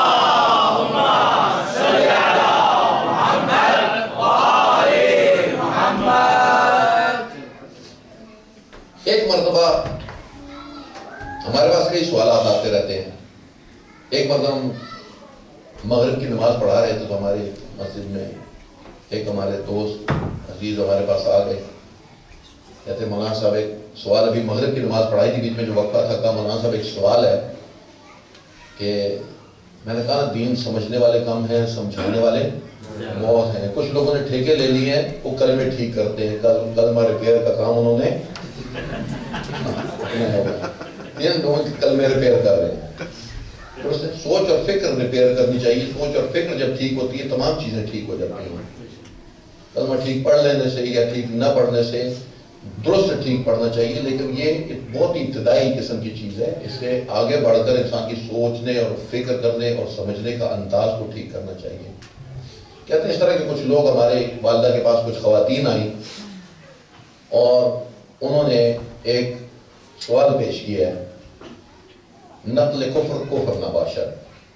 ایک مرتبہ ہمارے پاس کئی سوالات آتے رہتے ہیں. ایک مرتبہ ہم مغرب کی نماز پڑھا رہے تھے تو ہماری مسجد میں ایک ہمارے دوست عزیز ہمارے پاس آ گئے, کہتے مولانا صاحب ایک سوال, ابھی مغرب کی نماز پڑھائی تھی, بیچ میں جو وقفہ تھا, کہا مولانا صاحب ایک سوال ہے کہ میں نے کہا دین سمجھنے والے کم ہیں, سمجھانے والے بہت ہیں. کچھ لوگوں نے ٹھیکے لے لیے ہیں, وہ کلمے ٹھیک کرتے ہیں, کلمہ ریپیئر کا کام انہوں نے ان لوگوں کے کلمے ریپیئر کر رہے ہیں. سوچ اور فکر ریپیئر کرنی چاہیے. سوچ اور فکر جب ٹھیک ہوتی ہے تمام چیزیں ٹھیک ہو جاتی ہیں. کلمہ ٹھیک پڑھ لینے سے یا ٹھیک نہ پڑھنے سے درست ٹھیک پڑھنا چاہیے, لیکن یہ ایک بہت ہی ابتدائی قسم کی چیز ہے. اس سے آگے بڑھ کر انسان کی سوچنے اور فکر کرنے اور سمجھنے کا انداز کو ٹھیک کرنا چاہیے. کہتے ہیں اس طرح کے کچھ لوگ, ہمارے والدہ کے پاس کچھ خواتین آئیں اور انہوں نے ایک سوال پیش کیا ہے نقل کفر کفر نباشر.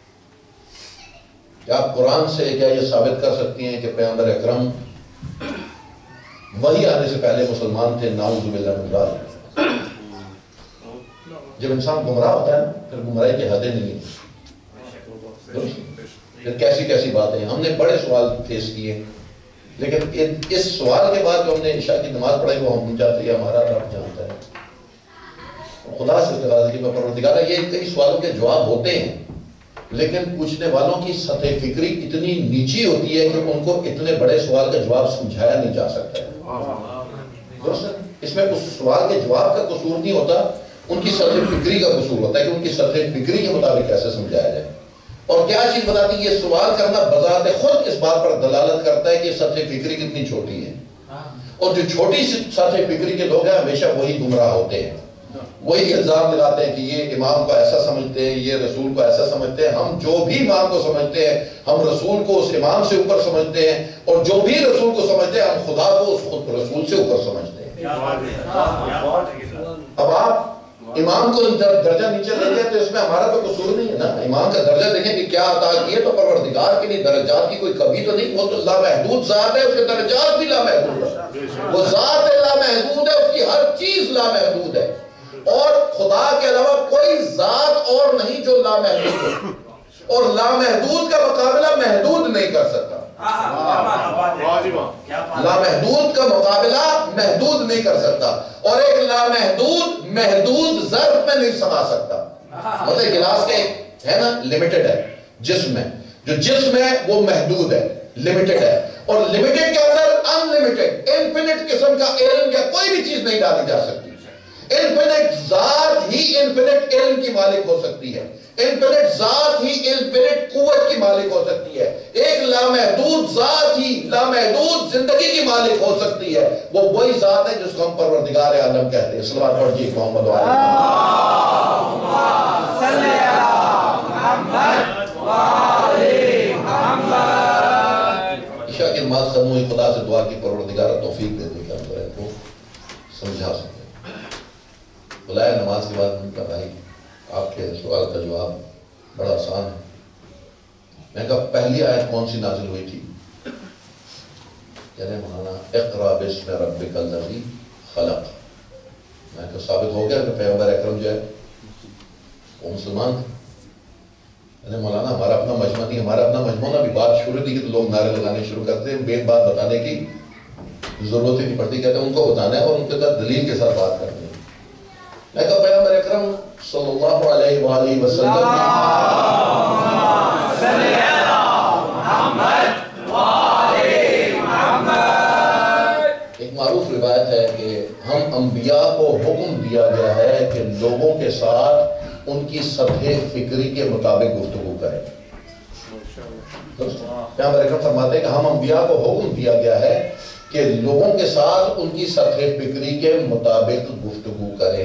کیا آپ قرآن سے کیا یہ ثابت کر سکتی ہیں کہ پیغمبر اکرم وہی آنے سے پہلے مسلمان تھے؟ نعوذ باللہ من ذالک. جب انسان گمراہ ہوتا ہے پھر گمراہی کی حدیں نہیں. پھر کیسی کیسی باتیں. ہم نے بڑے سوال فیس کیے، لیکن اس سوال کے بعد جو ہم نے عشاء کی نماز پڑھائی وہ ہم جانتے ہیں ہمارا رب جانتا ہے. خدا سے استغاثہ کی پروردگارہ یہ کئی سوالوں کے جواب ہوتے ہیں، لیکن پوچھنے والوں کی سطح فکری اتنی نیچی ہوتی ہے کہ ان کو اتنے بڑے سوال کا جواب سمجھایا نہیں جا سکتا ہے. اس میں اس سوال کے جواب کا قصور نہیں ہوتا، ان کی سطح فکری کا قصور ہوتا ہے کہ ان کی سطح فکری کے مطابق کیسے سمجھایا جائے. اور کیا چیز بتاتی ہے؟ یہ سوال کرنا بذات خود اس بات پر دلالت کرتا ہے کہ سطح فکری کتنی چھوٹی ہے. اور جو چھوٹی سطح فکری کے لوگ ہیں ہمیشہ وہی گمراہ ہوتے ہیں. وہی الزام لگاتے ہیں کہ یہ امام کو ایسا سمجھتے ہیں، یہ رسول کو ایسا سمجھتے ہیں. ہم جو بھی امام کو سمجھتے ہیں ہم رسول کو اس امام سے اوپر سمجھتے ہیں، اور جو بھی رسول کو سمجھتے ہیں ہم خدا کو اس خود رسول سے اوپر سمجھتے ہیں. اب آپ امام کو درجہ نیچے دیتے ہیں تو اس میں ہمارا تو قصور نہیں ہے نا. امام کا درجہ دیکھیں کہ کیا عطا کیے، تو پروردگار کے لیے درجات کی کوئی کمی تو نہیں. وہ تو لامحدود ذات ہے، اس کے درجات بھی لامحدود ہے. وہ ذات لامحدود ہے، اس کی ہر چیز لامحدود ہے. اور خدا کے علاوہ کوئی ذات اور نہیں جو لامحدود ہے، اور لامحدود کا مقابلہ محدود نہیں کر سکتا. لامحدود کا مقابلہ محدود نہیں کر سکتا، اور ایک لامحدود محدود ظرف میں نہیں سما سکتا. مطلب گلاس کے ہے نا لمیٹڈ ہے، جسم ہے، جو جسم ہے وہ محدود ہے، لمیٹڈ ہے. اور لمیٹڈ کے اندر ان لمیٹڈ انفینٹ قسم کا علم یا کوئی بھی چیز نہیں ڈالی جا سکتی. انفینٹ ذات ہی انفینٹ علم کی مالک ہو سکتی ہے. انفینٹ ذات ہی انفینٹ قوت کی مالک ہو سکتی ہے. ایک لامحدود ذات ہی لامحدود زندگی کی مالک ہو سکتی ہے. وہ وہی ذات ہے جس کو ہم پروردگار عالم کہتے ہیں. صلوات پڑھیے محمد علیہ صلی اللہ محمد وآلہ محمد. عشاء کی نماز ختم ہوئی، خدا سے دعا کی پروردگار توفیق دے دے کہ ہم ان کو سمجھا سکیں. بلایا نماز کے بعد ان کا بھائی آپ کے سوال کا جواب بڑا آسان ہے. میں کہا پہلی آیت کون سی نازل ہوئی تھی؟ کہنے مولانا اقرا بسم ربک الذی خلق. میں کہا ثابت ہو گیا کہ پیغمبر اکرم جو ہے وہ مسلمان تھے. کہنے مولانا ہمارا اپنا مجمع نہیں، ہمارا اپنا مجمع نا بھی بات شروع تھی کہ تو لوگ نعرے لگانے شروع کرتے ہیں، بے بات بتانے کی ضرورت ہی نہیں پڑتی. کہتے ہیں ان کو بتانا ہے اور ان کے ساتھ دلیل کے ساتھ بات کرنی ہے. میں کہا پیغمبر اکرم صلی اللہ علیہ وآلہ وسلم ایک معروف روایت ہے کہ ہم انبیاء کو حکم دیا گیا ہے کہ لوگوں کے ساتھ ان کی سطح فکری کے مطابق گفتگو کریں. پیغمبر اکرم فرماتے ہیں کہ ہم انبیاء کو حکم دیا گیا ہے کہ لوگوں کے ساتھ ان کی سطح فکری کے مطابق گفتگو کریں.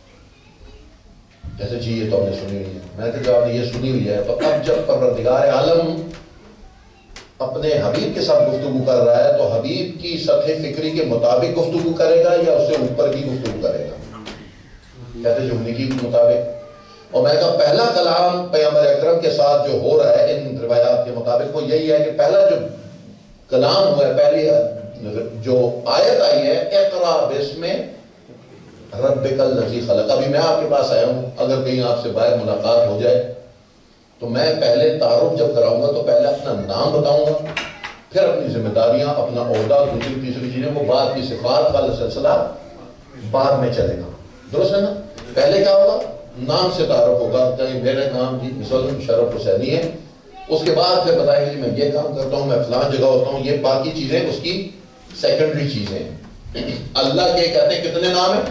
جیسے جی یہ تو ہم نے سنی ہوئی ہے. میں نے کہا جب آپ نے یہ سنی ہوئی ہے تو اب جب پروردگار عالم اپنے حبیب کے ساتھ گفتگو کر رہا ہے تو حبیب کی سطح فکری کے مطابق گفتگو کرے گا یا اس سے اوپر کی گفتگو کرے گا؟ کہتے جو انہی کی مطابق. اور میں کہا پہلا کلام پیغمبر اکرم کے ساتھ جو ہو رہا ہے ان روایات کے مطابق وہ یہی ہے کہ پہلا جو کلام ہوا ہے، پہلی جو آیت آئی ہے اقرا بسم ربک الذی خلق. ابھی میں آپ کے پاس آیا ہوں، اگر کہیں آپ سے باہر ملاقات ہو جائے تو میں پہلے تعارف جب کراؤں گا تو پہلے اپنا نام بتاؤں گا، پھر اپنی ذمہ داریاں، اپنا عہدہ، دوسری تیسری چیزیں، وہ بعد کی صفات والا سلسلہ بعد میں چلے گا. درست ہے نا؟ پہلے کیا ہوگا؟ نام سے تعارف ہوگا کہ میرا نام جی مسلم شرف حسینی ہے. اس کے بعد پھر بتائیں گے میں یہ کام کرتا ہوں، میں فلان جگہ ہوتا ہوں. یہ باقی چیزیں اس کی سیکنڈری چیزیں ہیں. اللہ کے کہتے ہیں کتنے نام ہیں؟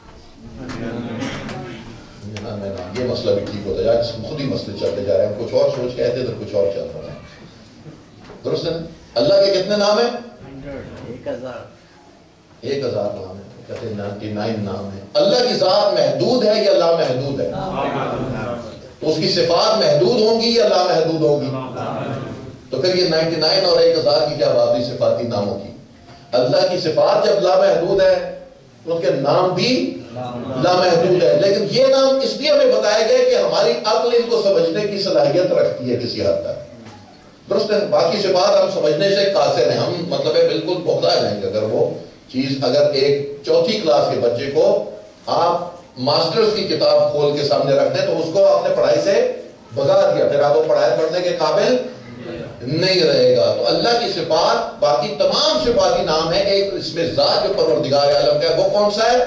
یہ مسئلہ بھی ٹھیک ہوتا ہے، خود ہی مسئلے چلتے جا رہے ہیں. ہم کچھ اور سوچ کہتے تو کچھ اور چل رہا ہے. درست ہے نا؟ اللہ کے کتنے نام ہیں؟ ایک ہزار ایک ہزار نام ہیں. کہتے ہیں نائنٹی نائن نام ہیں. اللہ کی ذات محدود ہے یا لا محدود ہے؟ تو اس کی صفات محدود ہوں گی یا لا محدود ہوگی؟ تو پھر یہ نائنٹی نائن اور ایک ہزار کی کیا بات ہوئی صفاتی ناموں کی؟ اللہ کی صفات جب لا محدود ہے تو ان کے نام بھی لامحدود ہے، لیکن یہ نام اس لیے ہمیں بتایا گیا کہ ہماری عقل ان کو سمجھنے کی صلاحیت رکھتی ہے کسی حد تک، درست ہے۔ باقی صفات ہم سمجھنے سے قاصر ہیں، ہم مطلب ہے بالکل بہتا جائیں گے اگر وہ چیز، اگر ایک چوتھی کلاس کے بچے کو آپ ماسٹرز کی کتاب کھول کے سامنے رکھ دیں تو اس کو آپ نے پڑھائی سے بھگا دیا، پھر آپ وہ پڑھائی پڑھنے کے قابل نہیں رہے گا۔ تو اللہ کی صفات، باقی تمام صفاتی نام ہے، ایک اس میں ذات جو پروردگار عالم کا ہے وہ کون سا ہے؟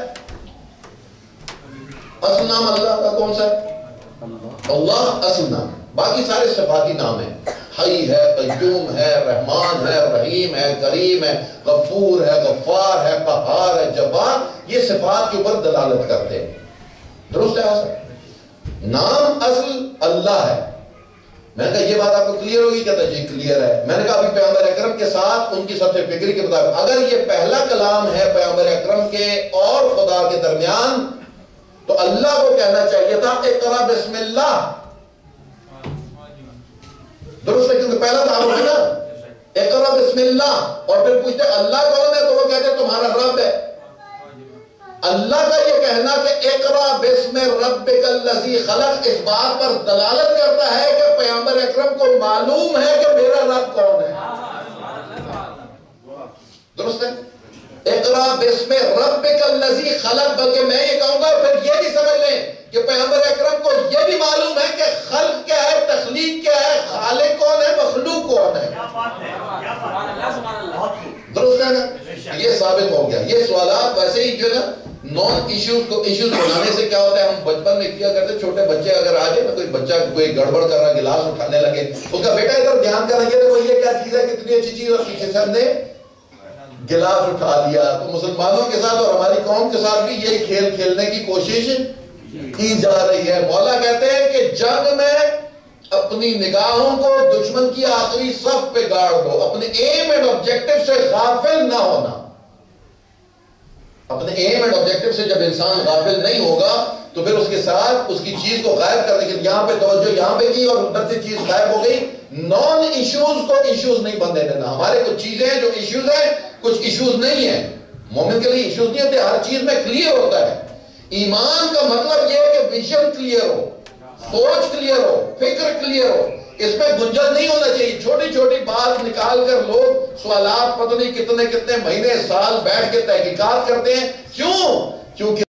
اصل نام اللہ کا کون سا ہے؟ اللہ اصل نام، باقی سارے صفاتی نام ہیں، حی ہے، قیوم ہے، رحمان ہے، رحیم ہے، کریم ہے، غفور ہے، غفار ہے، قہار ہے، جبار، یہ صفات کے اوپر دلالت کرتے ہیں، درست ہے آسان؟ نام اصل اللہ ہے۔ میں نے کہا یہ بات آپ کو کلیئر ہوگی؟ کہتا جی کلیئر ہے۔ میں نے کہا ابھی پیغمبر اکرم کے ساتھ ان کی سب سے فکری کے مطابق اگر یہ پہلا کلام ہے پیغمبر اکرم کے اور خدا کے درمیان تو اللہ کو کہنا چاہیے تھا اقرا بسم اللہ، درست ہے؟ کیونکہ پہلا تعارف ہے نا، اقرا بسم اللہ، اور پھر پوچھتے اللہ کون ہے تو وہ کہتے تمہارا رب ہے۔ اللہ کا یہ کہنا کہ اقرا بسم ربک الذی خلق اس بات پر دلالت کرتا ہے کہ پیغمبر اکرم کو معلوم ہے کہ میرا رب کون ہے، درست ہے؟ اقرا بسم ربک الذی خلق، بلکہ میں یہ کہوں گا پھر یہ بھی سمجھ لیں کہ پیغمبر اکرم کو یہ بھی معلوم ہے کہ خلق کیا ہے، تخلیق کیا ہے، خالق کون ہے، مخلوق کون ہے، درست ہے نا؟ یہ ثابت ہو گیا۔ یہ سوالات ویسے ہی جو ہے نا نون ایشوز کو ایشوز بنانے سے کیا ہوتا ہے، ہم بچپن میں کیا کرتے، چھوٹے بچے اگر آ جائے نا، کوئی بچہ کوئی گڑبڑ کر رہا گلاس اٹھانے لگے، اس کا بیٹا ادھر دھیان کر رہی ہے دیکھو یہ کیا چیز ہے، کتنی اچھی چیز، اور پیچھے سے ہم نے گلاس اٹھا لیا۔ تو مسلمانوں کے ساتھ اور ہماری قوم کے ساتھ بھی یہی کھیل کھیلنے کی کوشش کی جا رہی ہے۔ مولا کہتے ہیں کہ جنگ میں اپنی نگاہوں کو دشمن کی آخری صف پہ گاڑ دو، اپنے ایم اینڈ آبجیکٹو سے غافل نہ ہونا۔ اپنے ایم اینڈ آبجیکٹو سے جب انسان غافل نہیں ہوگا تو پھر اس کے ساتھ اس کی چیز کو غائب کرنے کے لیے یہاں پہ توجہ یہاں پہ کی اور ادھر سے چیز غائب ہو گئی۔ نان ایشوز کو ایشوز نہیں بننے دینا۔ ہمارے کچھ چیزیں ہیں جو ایشوز ہیں، کچھ ایشوز نہیں ہیں۔ مومن کے لیے ایشوز نہیں ہوتے، ہر چیز میں کلیئر ہوتا ہے۔ ایمان کا مطلب یہ ہے کہ ویژن کلیئر ہو، سوچ کلیئر ہو، فکر کلیئر ہو، اس میں گنجل نہیں ہونا چاہیے۔ چھوٹی چھوٹی بات نکال کر لوگ سوالات پتہ نہیں کتنے کتنے مہینے سال بیٹھ کے تحقیقات کرتے ہیں، کیوں؟ کیونکہ